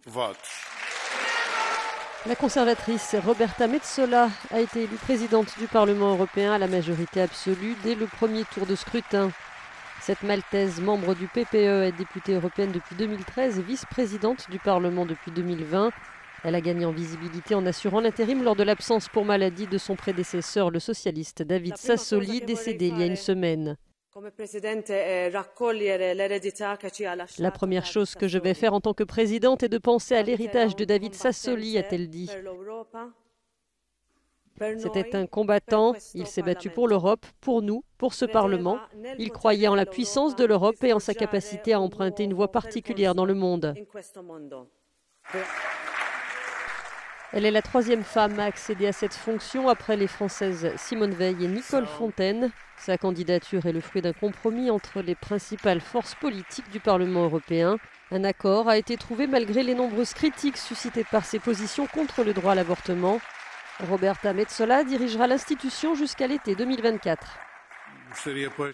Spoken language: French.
votos. La conservatrice Roberta Metsola a été élue présidente du Parlement européen à la majorité absolue dès le premier tour de scrutin. Cette Maltaise, membre du PPE, est députée européenne depuis 2013 et vice-présidente du Parlement depuis 2020. Elle a gagné en visibilité en assurant l'intérim lors de l'absence pour maladie de son prédécesseur, le socialiste David Sassoli, décédé il y a une semaine. La première chose que je vais faire en tant que présidente est de penser à l'héritage de David Sassoli, a-t-elle dit. C'était un combattant, il s'est battu pour l'Europe, pour nous, pour ce Parlement. Il croyait en la puissance de l'Europe et en sa capacité à emprunter une voie particulière dans le monde. Elle est la troisième femme à accéder à cette fonction après les Françaises Simone Veil et Nicole Fontaine. Sa candidature est le fruit d'un compromis entre les principales forces politiques du Parlement européen. Un accord a été trouvé malgré les nombreuses critiques suscitées par ses positions contre le droit à l'avortement. Roberta Metsola dirigera l'institution jusqu'à l'été 2024.